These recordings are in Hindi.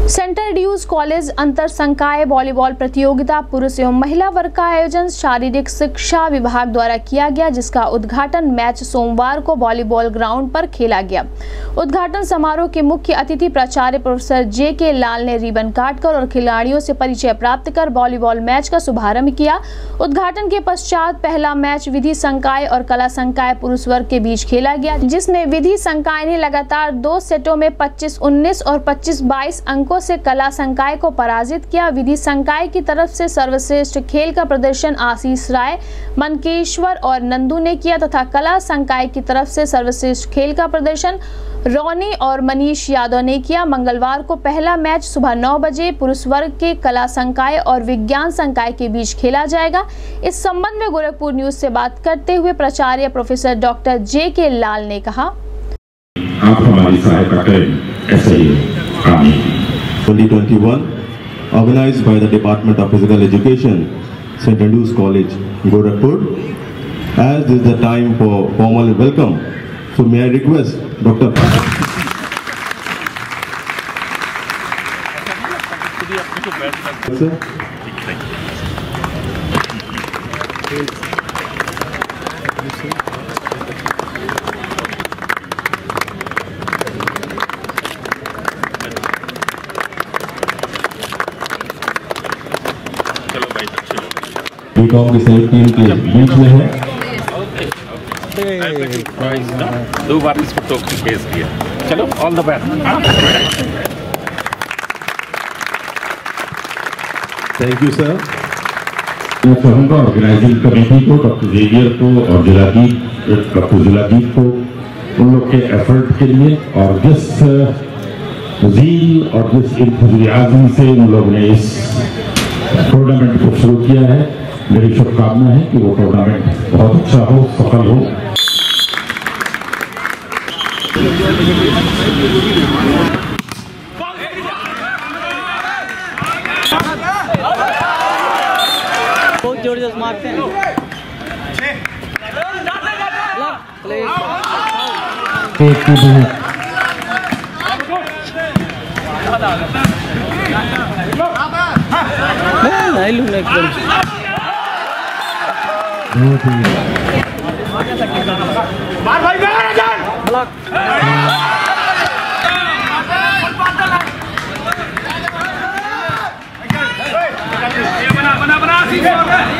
सेंट्रल ड्यूज कॉलेज अंतर संकाय वॉलीबॉल प्रतियोगिता पुरुष एवं महिला वर्ग का आयोजन शारीरिक शिक्षा विभाग द्वारा किया गया, जिसका उद्घाटन मैच सोमवार को वॉलीबॉल ग्राउंड पर खेला गया। उद्घाटन समारोह के मुख्य अतिथि प्राचार्य प्रोफेसर जे.के. लाल ने रिबन काटकर और खिलाड़ियों से परिचय प्राप्त कर वॉलीबॉल मैच का शुभारंभ किया। उद्घाटन के पश्चात पहला मैच विधि संकाय और कला संकाय पुरुष वर्ग के बीच खेला गया, जिसमें विधि संकाय ने लगातार 2 सेटों में 25-19 और 25-22 अंकों से कला संकाय को पराजित किया। विधि संकाय की तरफ से सर्वश्रेष्ठ खेल का प्रदर्शन आशीष राय, मनकेश्वर और नंदू ने किया तथा कला संकाय की तरफ से सर्वश्रेष्ठ खेल का प्रदर्शन रोनी और मनीष यादव ने किया। मंगलवार को पहला मैच सुबह 9 बजे पुरुष वर्ग के कला संकाय और विज्ञान संकाय के बीच खेला जाएगा। इस संबंध में गोरखपुर न्यूज से बात करते हुए प्राचार्य प्रोफेसर डॉक्टर जे.के. लाल ने कहा, आप हमारी सहायता करें ऐसे ही 2021 organized by the Department of Physical Education, St. Andrew's College, Gorakhpur. As this is the time for formal welcome, so may I request Dr. BCom की सही टीम के बीच में है। 2 बार इसको टोकन पेश किया। चलो all the best. Thank you sir. मैं चाहूँगा ऑर्गेनाइजिंग कमेटी को, डॉक्टर जेवियर को और डॉक्टर जिलादीप को उन लोग के एफर्ट के लिए और जिस ज़ील और जिस इंतज़ाम से उन लोग ने इस टूर्नामेंट को शुरू किया है। मेरी शुभकामना है कि वो टूर्नामेंट बहुत अच्छा हो, सफल हो। बहुत जोर से मारते हैं। नहीं लूंगा एकदम। मार भाई ब्लॉक। बना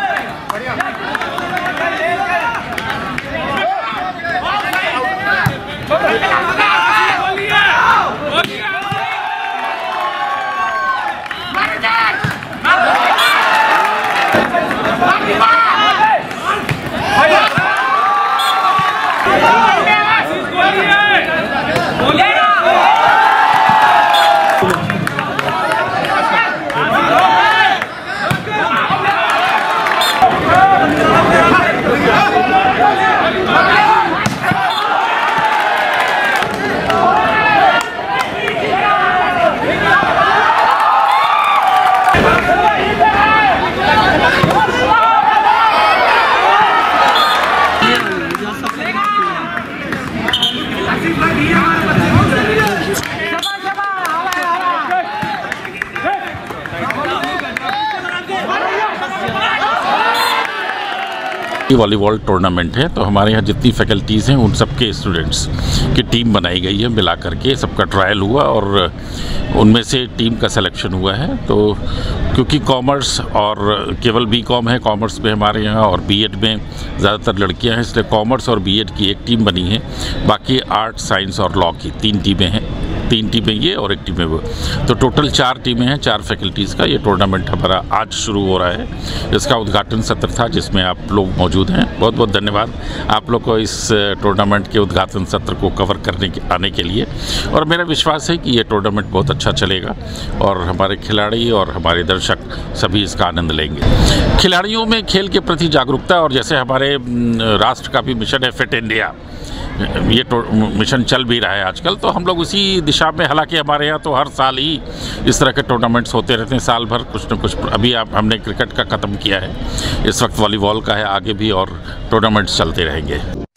वॉलीबॉल टूर्नामेंट है, तो हमारे यहाँ जितनी फैकल्टीज़ हैं उन सबके स्टूडेंट्स की टीम बनाई गई है, मिला करके सबका ट्रायल हुआ और उनमें से टीम का सिलेक्शन हुआ है। तो क्योंकि कॉमर्स और केवल बीकॉम है, कॉमर्स में हमारे यहाँ और बीएड में ज़्यादातर लड़कियाँ हैं, इसलिए कॉमर्स और बीएड की एक टीम बनी है। बाकी आर्ट, साइंस और लॉ की 3 टीमें हैं, 3 टीमें ये और 1 टीम है वो। तो टोटल 4 टीमें हैं, 4 फैकल्टीज़ का ये टूर्नामेंट हमारा आज शुरू हो रहा है। इसका उद्घाटन सत्र था जिसमें आप लोग मौजूद हैं। बहुत बहुत धन्यवाद आप लोग को इस टूर्नामेंट के उद्घाटन सत्र को कवर करने के आने के लिए। और मेरा विश्वास है कि ये टूर्नामेंट बहुत अच्छा चलेगा और हमारे खिलाड़ी और हमारे दर्शक सभी इसका आनंद लेंगे। खिलाड़ियों में खेल के प्रति जागरूकता और जैसे हमारे राष्ट्र का भी मिशन है फिट इंडिया, ये मिशन चल भी रहा है आजकल, तो हम लोग उसी दिशा में, हालांकि हमारे यहाँ तो हर साल ही इस तरह के टूर्नामेंट्स होते रहते हैं, साल भर कुछ न कुछ। अभी हमने क्रिकेट का ख़त्म किया है, इस वक्त वॉलीबॉल का है, आगे भी और टूर्नामेंट्स चलते रहेंगे।